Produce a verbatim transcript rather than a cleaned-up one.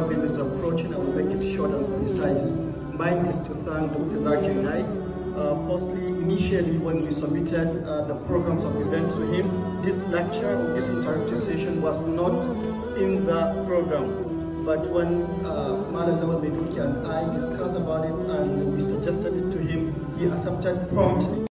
program is approaching, I will make it short and precise. Mine is to thank Doctor Zakir Naik. Uh, firstly, initially when we submitted uh, the programs of event to him, this lecture or this interactive session was not in the program. But when uh, Madam Lawal Meduki and I discussed about it and we suggested it to him, he accepted promptly.